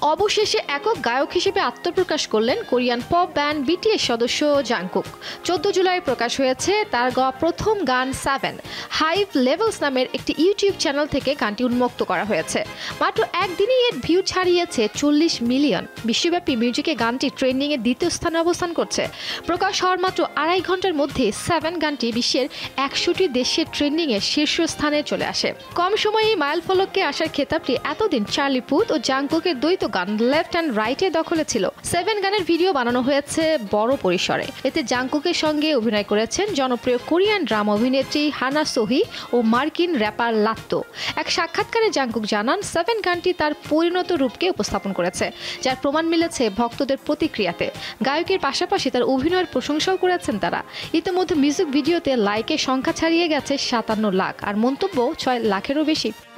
অবশেষে একক গায়ক হিসেবে আত্মপ্রকাশ করলেন কোরিয়ান পপ ব্যান্ড বিটিএস সদস্য জাংকুক। 14 জুলাই প্রকাশ হয়েছে তার গাওয়া প্রথম গান 7 হাইভ লেভেলস নামের একটি ইউটিউব চ্যানেল থেকে গানটি উন্মুক্ত করা হয়েছে। মাত্র একদিনেই এর ভিউ ছাড়িয়েছে 40 মিলিয়ন। বিশ্বব্যাপী মিউজিকে গানটি ট্রেন্ডিংয়ে দ্বিতীয় স্থানে অবস্থান করছে। প্রকাশ হওয়ার মাত্র 2.5 ঘন্টার মধ্যে 7 গানটি বিশ্বের 100টি দেশের ট্রেন্ডিংয়ে শীর্ষস্থানে চলে আসে। কম সময়েই মাইল ফলককে আসার খেতাবটি এতদিন চার্লি পুথ ও জাংকুকের দ্বৈত গান লেফট অ্যান্ড রাইটে দখলে ছিল। 7 গানের ভিডিও বানানো হয়েছে বড় পরিসরে। এতে জাংকুকের সঙ্গে অভিনয় করেছেন জনপ্রিয় কোরিয়ান ড্রামা অভিনেত্রী হানা সোহি ও মার্কিন র্যাপার লাত্তো। এক সাক্ষাৎকারে জাংকুক জানান 7 গানটি তার পরিণত রূপকে উপস্থাপন করেছে, যার প্রমাণ মিলেছে ভক্তদের প্রতিক্রিয়াতে। গায়কের পাশাপাশি তার অভিনয়ের প্রশংসাও করেছেন তারা। ইতিমধ্যে মিউজিক ভিডিওতে লাইকের সংখ্যা ছাড়িয়ে গেছে 57 লাখ আর মন্তব্য 6 লাখেরও বেশি।